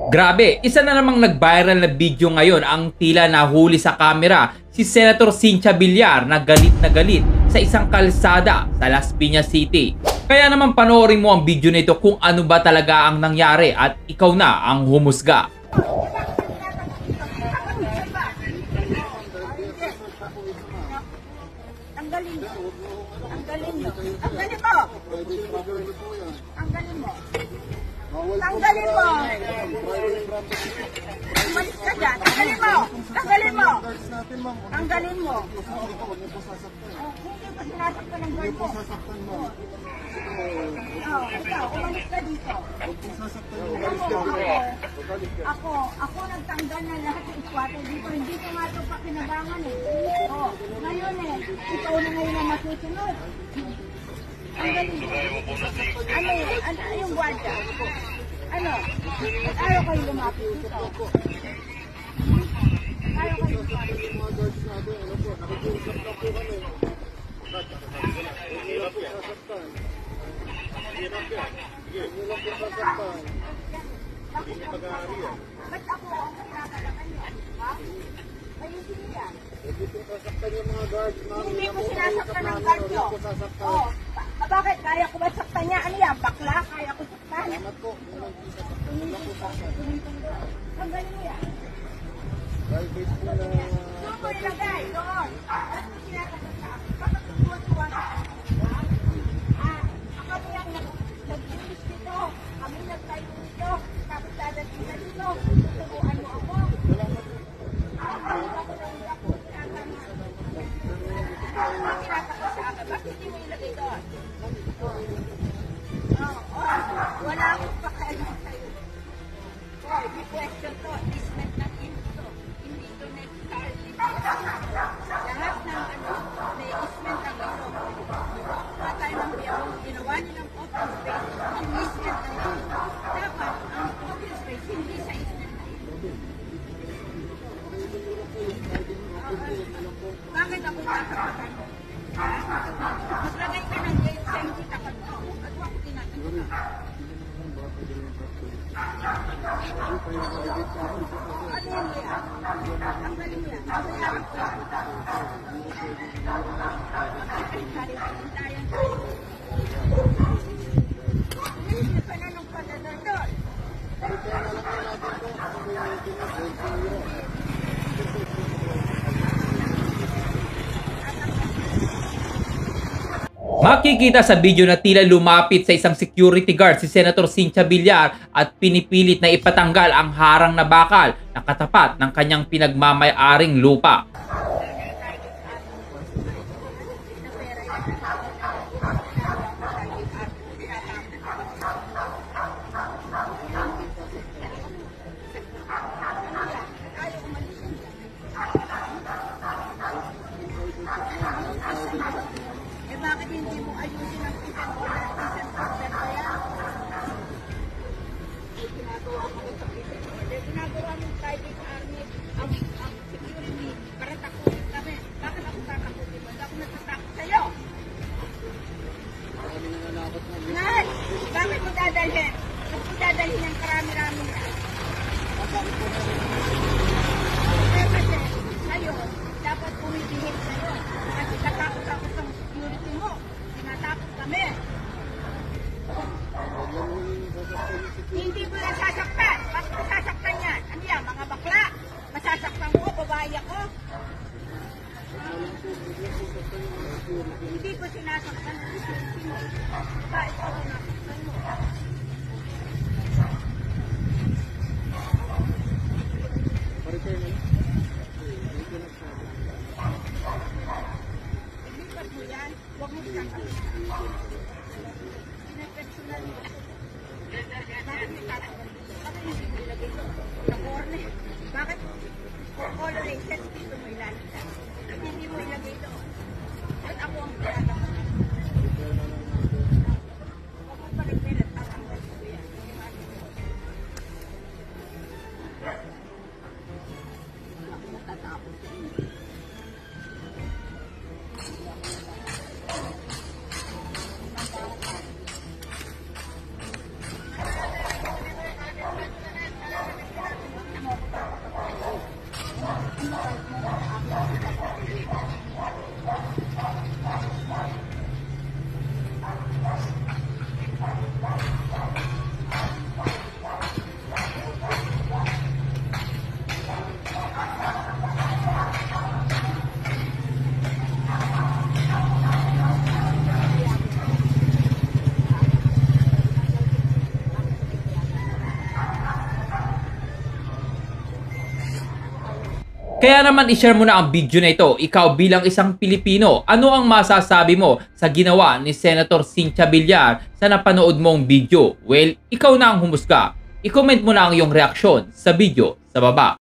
Grabe, isa na namang nag-viral na video ngayon ang tila nahuli sa kamera si Senator Cynthia Villar na galit sa isang kalsada sa Las Piñas City. Kaya naman panoorin mo ang video nito kung ano ba talaga ang nangyari at ikaw na ang humusga. Tanggalin mo. Tanggalin mo. Tanggalin mo. Tanggalin mo. Tanggalin mo. Umalis ka dyan. Tanggalin mo. Tanggalin mo. Tanggalin mo. Hindi pa sinasaktan ng guard mo. Ikaw, umalis ka dito. Ako nagtanggal na lahat ng squatter dito. Hindi ko nga ito pakinabangan eh. Ngayon ikaw na ngayon na masusunod. Tanggalin mo. Ano yung guardia? Ano? Ayaw kayo lumapit dito. Ayaw kayo lumapit. Ba't ako ang pinatalakan niyo? Ha? Ayusin niya. Hindi ko sinasaktan ng guard niyo. Bakit? Kaya ko ba saktan niya? Ano yan? Bakla? Kaya ko saktan? Tanggalin mo yan. Doon ko ilagay. Doon. Ba't mo sinasaktan ka? Bakit tuwa-tuwa ka? Ako yung nag-inis dito. Kami nag-tayo dito. Tapos dadating na dito. Tutubuan mo ako. Bakit hindi mo ilagay doon? Wala akong pakialam sa'yo. May question to. Ismet na ito. Hindi ito necessarily. Lahat ng may ismet ang ito. Wala tayo ng biyabong ginawa niyo ng open space. Ang ismet na ito. Dapat ang open space hindi sa ismet na ito. Bakit ako tatapatan? Maglagay ka ng gate sa hindi tapat mo. At huwag ko tinatanggap. Ano yan mo yan? Tanggalin mo yan. Mabayaran ko yan. Magkakalit-kalit-kalintayan tayo. Hindi pa na nung padador doon. Makikita sa video na tila lumapit sa isang security guard si Senator Cynthia Villar at pinipilit na ipatanggal ang harang na bakal na katapat ng kanyang pinagmamay-aring lupa. Bakit hindi mo ayusin ang isang order na yan? Ginagawa ko sa isang order. Ginagawa ng private army ang security para takutin kami. Bakit ako tatakutin mo? Hindi ako natatakot sa'yo. Ngal! Bakit mo dadalhin? Bakit mo dadalhin ang karami-rami na? Kasi sa'yo, dapat pumibihim sa'yo. Kasi tatakot ako sa security mo. Tinatakot kami. Hindi mo na sasaktan. Bakit mo sasaktan yan? Ano yan? Mga bakla? Masasaktan ko? Babae ako? Hindi ko sinasaktan ang security mo. Babae ko ang nasaktan mo. Ilipat mo yan. Huwag mo sasaktan. Pinapersonal mo. Bakit may tatanggal? Bakit hindi mo ilagay ito? Sa corner. Bakit? For all races, dito mo ilalagay. At hindi mo ilagay ito. At ako ang tatanggal. Huwag mo pa rin meron. Tatanggal ko yan. Ako matatapos. Kaya naman i-share mo na ang video na ito. Ikaw bilang isang Pilipino, ano ang masasabi mo sa ginawa ni Senator Cynthia Villar sa napanood mong video? Well, ikaw na ang humusga. I-comment mo na ang iyong reaksyon sa video sa baba.